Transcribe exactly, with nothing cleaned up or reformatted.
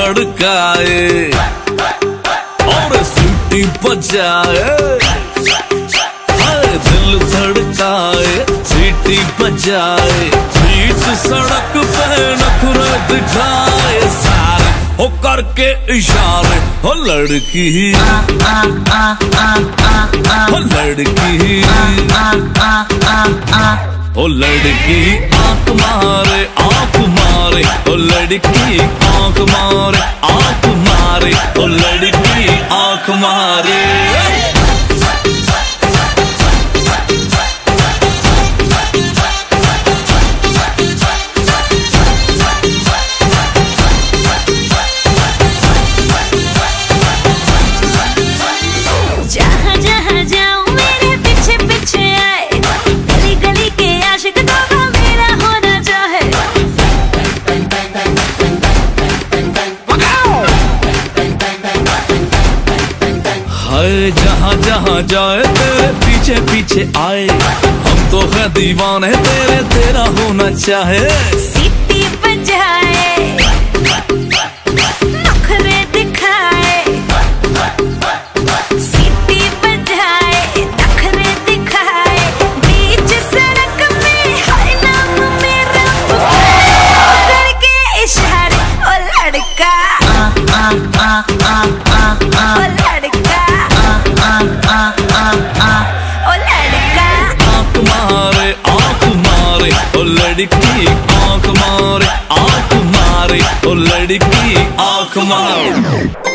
धड़काए और सीटी बजाए, हाय दिल धड़काए सीटी बजाए, बीच सड़क पे नखरे दिखाए सारे हो करके इशारे, हो लड़की हो लड़की हो लड़की आंख मारे आंख मारे, हो लड़की आंख मारे आंख मारे, हो लड़की आंख मारे। जहाँ जहाँ जाए तेरे पीछे पीछे आए, हम तो है दीवाने तेरे, तेरा होना चाहे। सीटी बजाए नखरे दिखाए, सीटी बजाए नखरे दिखाए, बीच सड़क में हर नाम मेरा करके इशारे, ओ लड़का ओ लड़का ओ लड़का आंख मारे आंख मारे, ओ लड़की आंख मारे आंख मारे, ओ लड़की आंख मारे।